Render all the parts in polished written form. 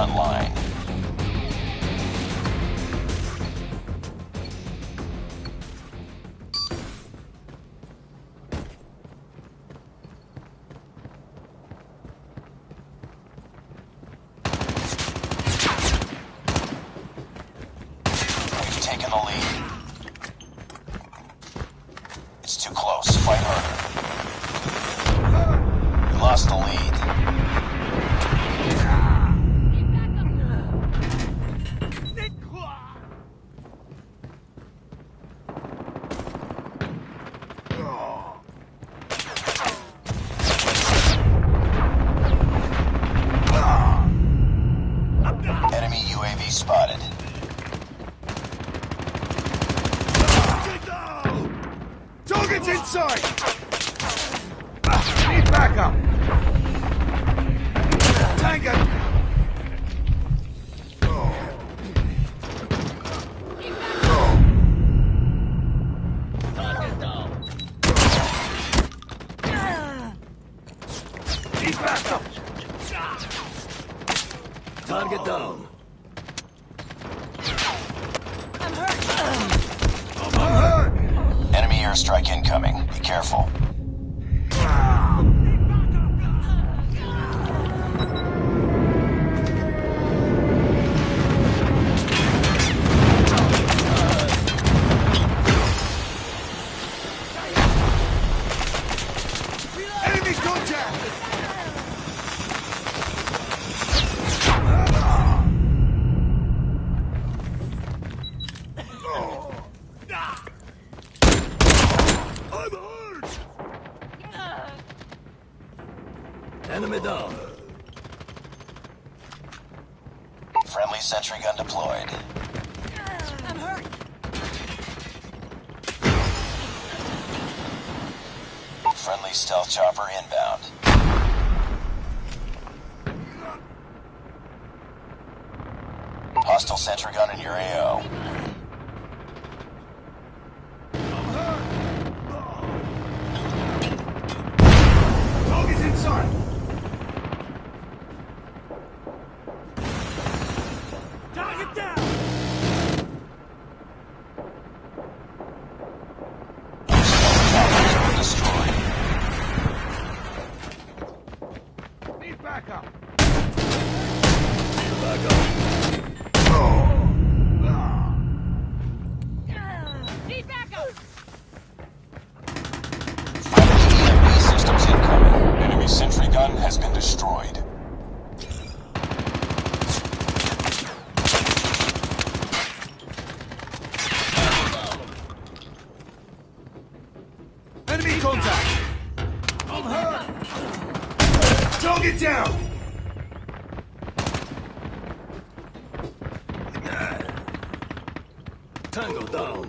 front line. We've taken the lead. It's too close. Fight harder. We lost the lead. Enemy UAV spotted. Target's inside! Need backup! Tango! Need backup! Target down. I'm hurt. I'm hurt! Enemy airstrike incoming. Be careful. Enemy contact! I'm hurt! Enemy down. Friendly sentry gun deployed. I'm hurt. Friendly stealth chopper inbound. Hostile sentry gun in your AO. Target's inside! Target down! Destroyed. Need backup! Need backup. Friendly EMP systems incoming. Enemy sentry gun has been destroyed. Enemy contact! I'm hurt! Target down! Tango down!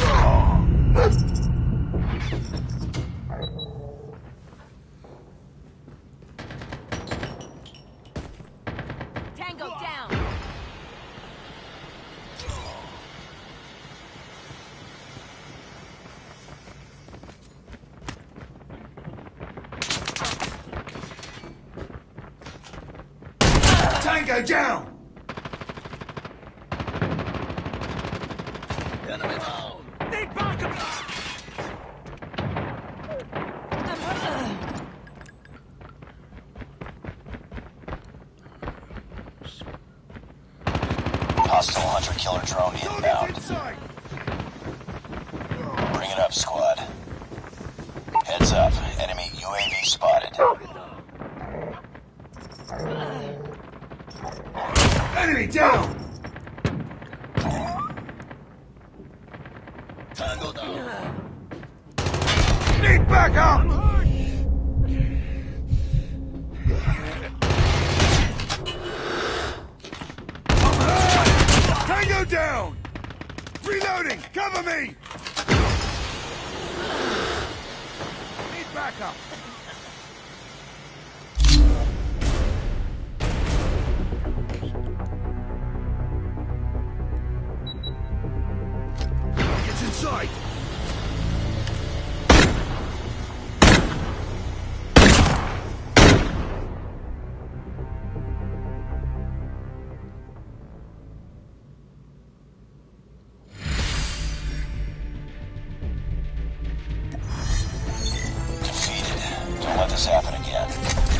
Tango down. Tango down! Enemy down. Need backup! I'm hurt. Hostile hunter-killer drone Target's inbound. inside! Bring it up, squad. Heads up. Enemy UAV spotted. Enemy down! Tango down. Need backup! Tango down! Reloading! Cover me! Need backup! It's inside! this happen again.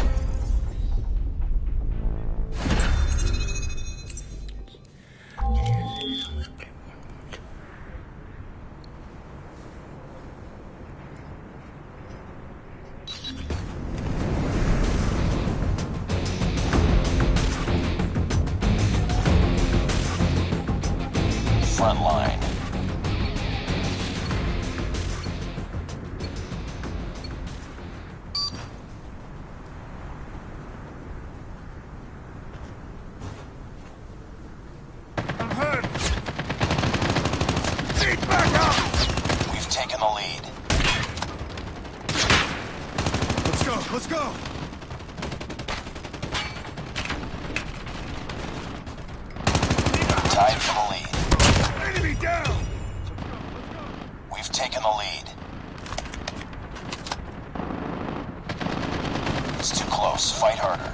Front line. I'm hurt. Need backup. We've taken the lead. Let's go. Let's go. Tied for the lead. Enemy down. We've taken the lead. It's too close. Fight harder.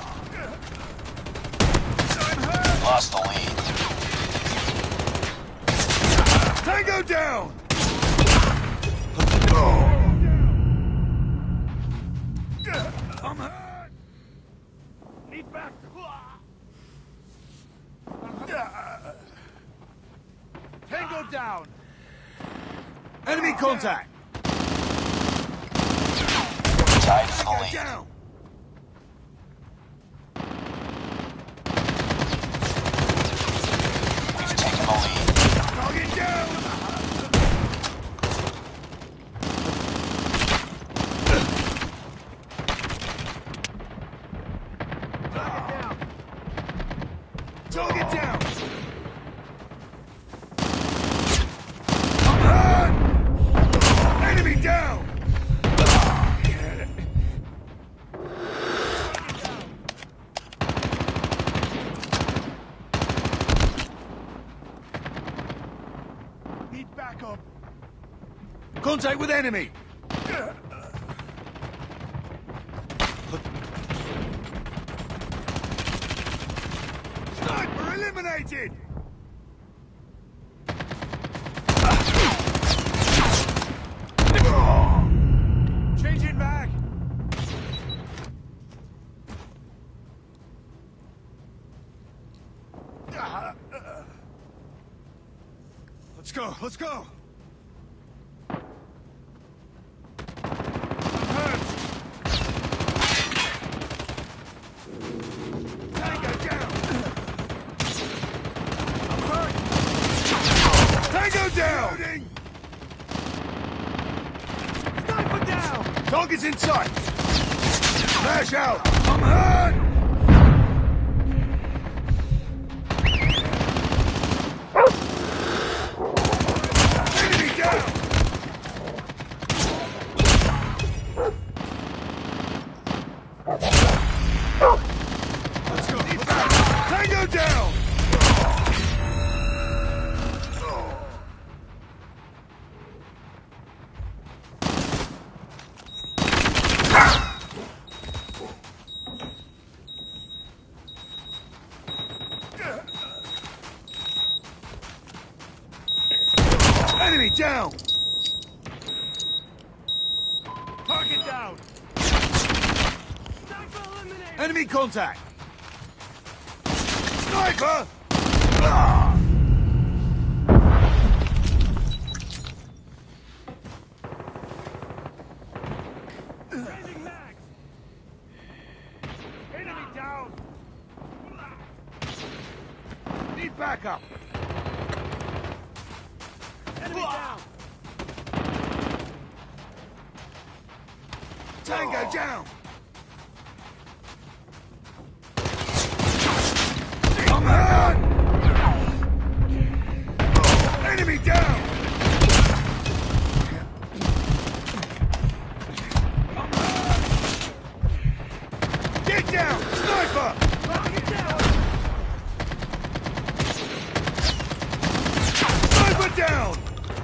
I'm hurt. Lost the lead. Tango down. I'm hurt. Need back. Tango down. Enemy contact. Tied for the Tango lead. down. We've taken the lead. Target down. Target down. I'm hurt. Enemy down. Need backup. Contact with enemy. Sniper eliminated. Changing back. Let's go. Let's go. I'm hurt. Tango down. I'm hurt. Tango down. Loading. Sniper down. Target's in sight. Flash out. I'm hurt. Enemy down. Let's go. Tango down. Enemy down. Target down. Enemy contact. Sniper. Changing mag. Enemy down. Need backup. Enemy down. Tango down. I'm hurt. Enemy down. I'm hurt. Get down. Sniper. Get down. Sniper down.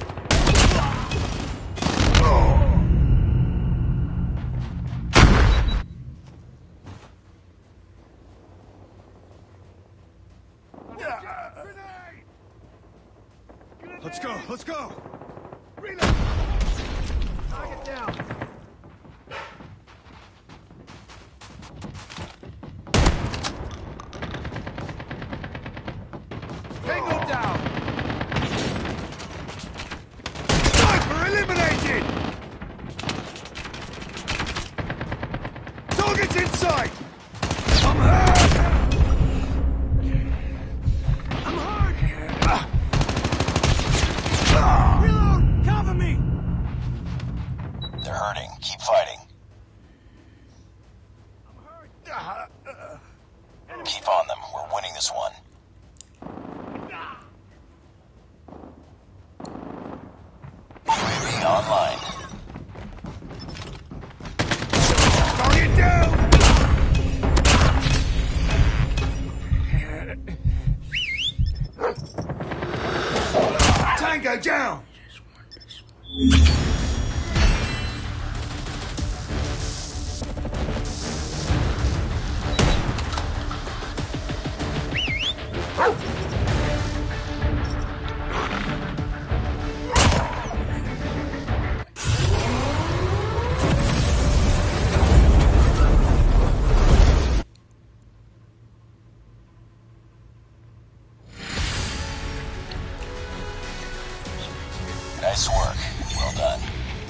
Let's go, let's go! Reload! Target down! They're hurting. Keep fighting. Keep on them. We're winning this one. UAV online. Target down! Tango down! Nice work. Well done.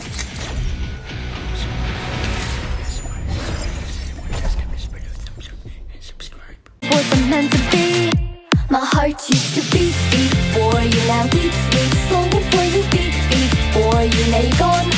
Wasn't meant to be. My heart used to beat, beat for you. Now beat, beat, longing for you. Beat, beat for you. Now you're gone.